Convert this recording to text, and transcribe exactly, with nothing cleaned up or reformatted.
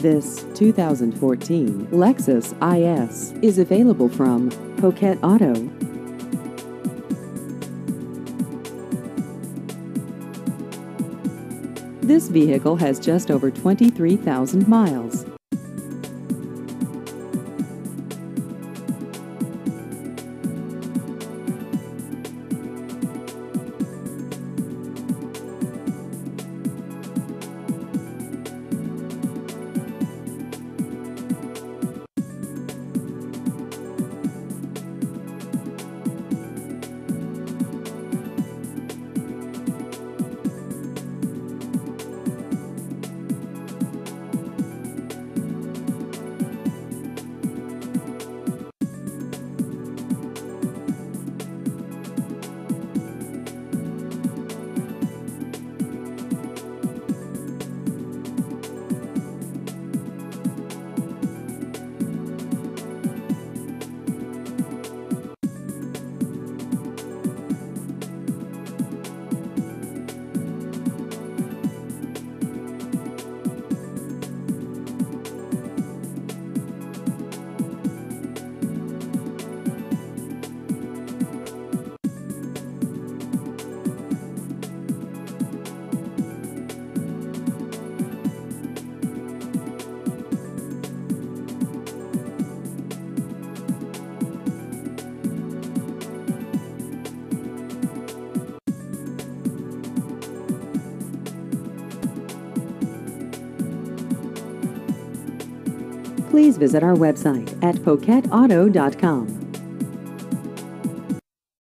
This two thousand fourteen Lexus I S is available from Poquet Auto. This vehicle has just over twenty-three thousand miles. Please visit our website at poquet auto dot com.